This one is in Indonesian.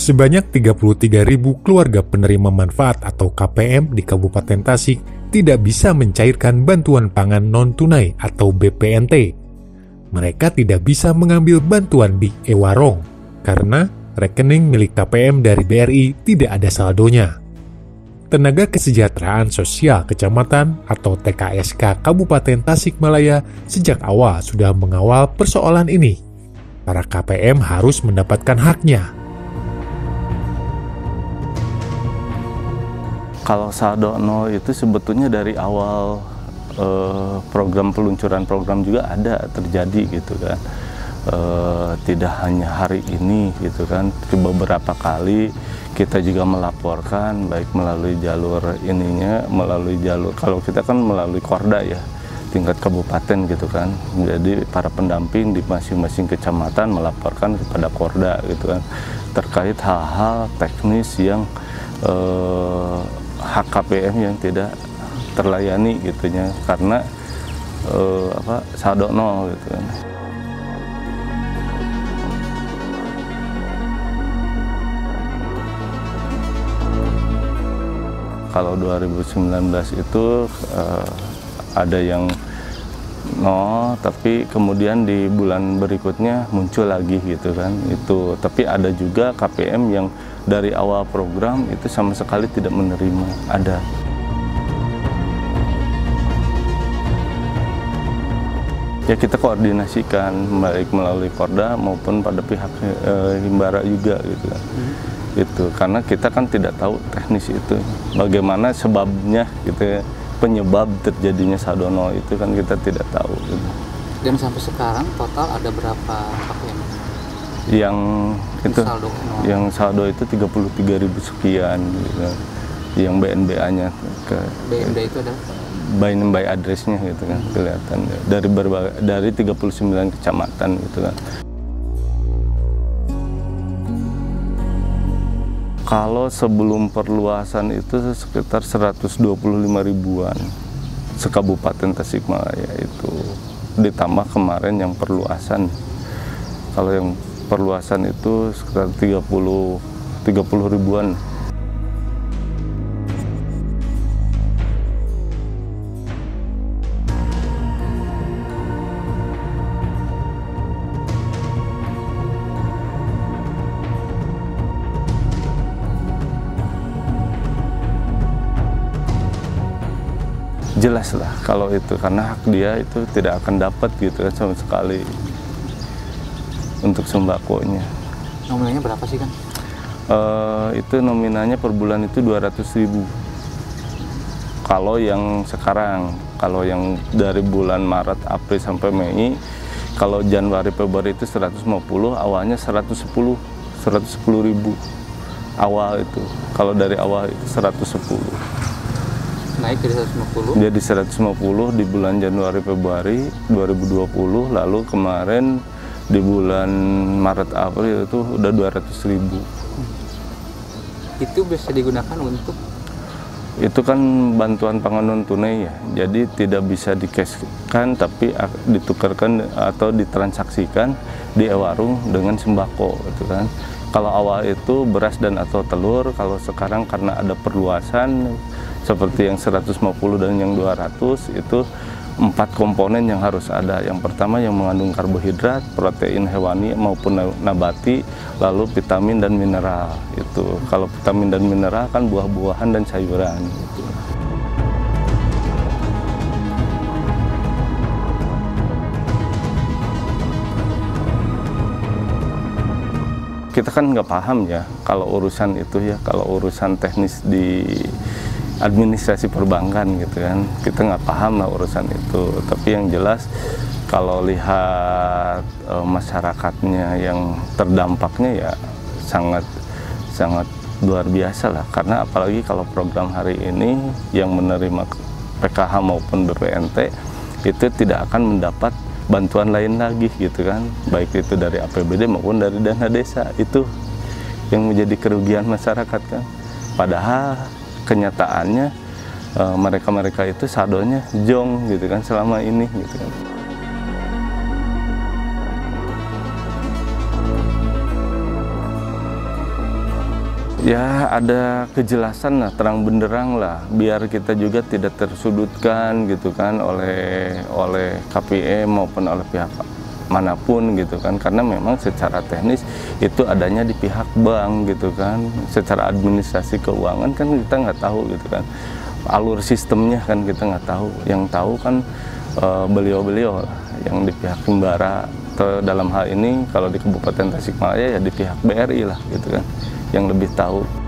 Sebanyak 33.000 keluarga penerima manfaat atau KPM di Kabupaten Tasik tidak bisa mencairkan bantuan pangan non-tunai atau BPNT. Mereka tidak bisa mengambil bantuan di e-warung karena rekening milik KPM dari BRI tidak ada saldonya. Tenaga Kesejahteraan Sosial Kecamatan atau TKSK Kabupaten Tasikmalaya sejak awal sudah mengawal persoalan ini. Para KPM harus mendapatkan haknya. Kalau saldo nol itu sebetulnya dari awal program peluncuran program juga ada terjadi gitu kan. Tidak hanya hari ini gitu kan, beberapa kali kita juga melaporkan baik melalui jalur melalui jalur kalau kita kan melalui Korda ya tingkat kabupaten gitu kan. Jadi para pendamping di masing-masing kecamatan melaporkan kepada Korda gitu kan terkait hal-hal teknis yang hak KPM yang tidak terlayani gitunya karena saldo nol gitu kan. Kalau 2019 itu ada yang nol, tapi kemudian di bulan berikutnya muncul lagi gitu kan. Itu tapi ada juga KPM yang dari awal program itu sama sekali tidak menerima, ada. Ya kita koordinasikan baik melalui Korda maupun pada pihak Himbara juga gitu kan. Itu karena kita kan tidak tahu teknis itu, bagaimana sebabnya gitu ya, penyebab terjadinya saldo nol itu kan kita tidak tahu gitu. Dan sampai sekarang total ada berapa KPM? Yang itu saldo yang saldo itu 33.000 sekian gitu. Yang BNBA-nya ke BNB itu ada by address-nya gitu kan kelihatan dari 39 kecamatan gitu kan. Kalau sebelum perluasan itu sekitar 125 ribuan sekabupaten Tasikmalaya itu, ditambah kemarin yang perluasan. Kalau yang perluasan itu sekitar 30 ribuan. Jelas lah kalau itu, karena hak dia itu tidak akan dapat gitu kan sama sekali untuk sembakonya. Nominalnya berapa sih kan? Itu nominalnya per bulan itu 200.000. Kalau yang sekarang, kalau yang dari bulan Maret, April sampai Mei, kalau Januari, Februari itu 150, awalnya 110.000 awal itu. Kalau dari awal itu 110. Naik dari 150? Jadi 150 di bulan Januari Februari 2020, lalu kemarin di bulan Maret April itu udah 200.000. Itu bisa digunakan untuk? Itu kan bantuan pangan non tunai ya, jadi tidak bisa di-cash-kan tapi ditukarkan atau ditransaksikan di e-warung dengan sembako gitu kan. Kalau awal itu beras dan atau telur, kalau sekarang karena ada perluasan seperti yang 150 dan yang 200 itu 4 komponen yang harus ada. Yang pertama yang mengandung karbohidrat, protein hewani maupun nabati, lalu vitamin dan mineral. Itu kalau vitamin dan mineral kan buah-buahan dan sayuran. Gitu. Kita kan nggak paham ya kalau urusan itu ya, kalau urusan teknis di administrasi perbankan gitu kan, kita nggak paham lah urusan itu. Tapi yang jelas kalau lihat masyarakatnya yang terdampaknya ya sangat luar biasa lah, karena apalagi kalau program hari ini yang menerima PKH maupun BPNT itu tidak akan mendapat bantuan lain lagi gitu kan, baik itu dari APBD maupun dari dana desa. Itu yang menjadi kerugian masyarakat kan, padahal kenyataannya mereka-mereka itu saldonya jong gitu kan selama ini gitu kan. Ya ada kejelasan lah, terang benderang lah, biar kita juga tidak tersudutkan gitu kan oleh KPM maupun oleh pihak manapun gitu kan, karena memang secara teknis itu adanya di pihak bank gitu kan, secara administrasi keuangan kan kita nggak tahu gitu kan, alur sistemnya kan kita nggak tahu, yang tahu kan beliau-beliau lah yang di pihak Himbara, atau dalam hal ini kalau di Kabupaten Tasikmalaya ya di pihak BRI lah gitu kan, yang lebih tahu.